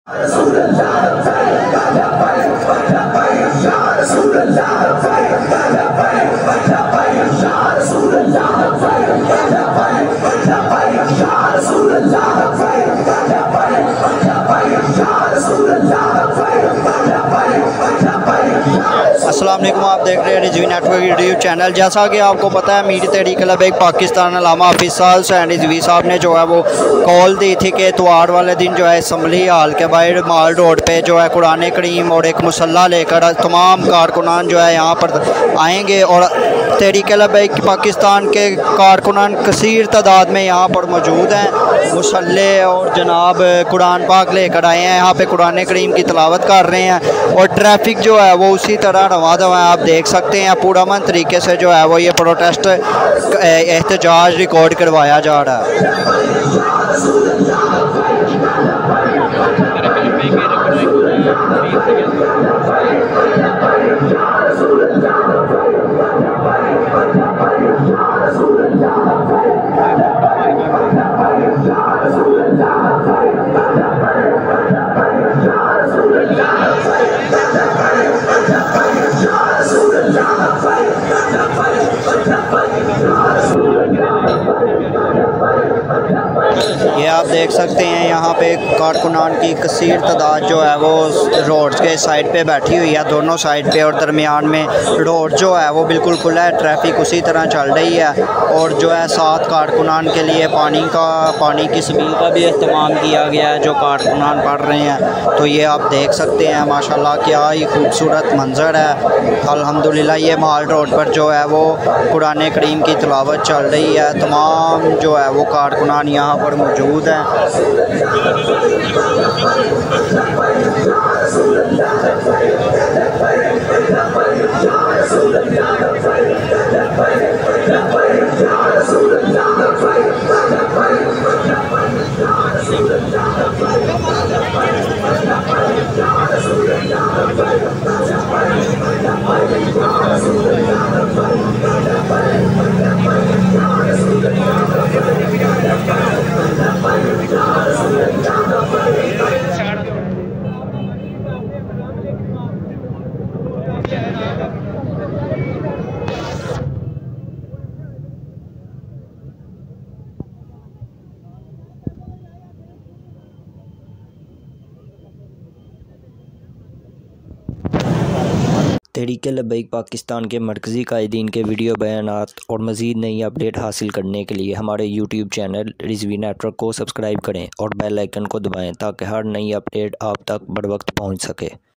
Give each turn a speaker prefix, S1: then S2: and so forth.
S1: अस्सलाम वालेकुम, आप देख रहे हैं रिजवी नेटवर्क यूट्यूब चैनल। जैसा कि आपको पता है, मीर तहरीक क्लब एक पाकिस्तान अल्लामा हाफिज़ साहब हुसैन रिजवी साहब ने जो है वो कॉल दी थी कि इतवार वाले दिन जो है असम्बली हाल के बाहर माल रोड पे जो है कुरान करीम और एक मुसल्ला लेकर तमाम कारकुनान जो है यहाँ पर आएंगे और तहरीक क्लब एक पाकिस्तान के कारकुनान कसीर तादाद में यहाँ पर मौजूद हैं। मुसल्ले और जनाब कुरान पाक लेकर आए हैं, यहाँ पे कुरान करीम की तिलावत कर रहे हैं और ट्रैफिक जो है वो उसी तरह रवा दवा है। आप देख सकते हैं पूरा मन तरीके से जो है वो ये प्रोटेस्ट एहतजाज रिकॉर्ड करवाया जा रहा है। ये आप देख सकते हैं यहाँ पे कारकुनान की कसीर तादाद जो है वो रोड के साइड पे बैठी हुई है, दोनों साइड पे, और दरमियान में रोड जो है वो बिल्कुल खुला है, ट्रैफिक उसी तरह चल रही है। और जो है साथ कारकुनान के लिए पानी की सबील का भी इस्तेमाल किया गया है जो कारकुनान पढ़ रहे हैं। तो ये आप देख सकते हैं माशाल्लाह क्या ही खूबसूरत मंजर है। अल्हम्दुलिल्लाह ये माल रोड पर जो है वो कुरान करीम की तिलावत चल रही है। तमाम जो है वो कारकुनान यहाँ पर मौजूद हैं। तहरीक लब्बैक पाकिस्तान के मरकज़ी कायदीन के वीडियो बयानात और मज़ीद नई अपडेट हासिल करने के लिए हमारे यूट्यूब चैनल रिजवी नेटवर्क को सब्सक्राइब करें और बेल आइकन को दबाएं ताकि हर नई अपडेट आप तक बर वक्त पहुँच सके।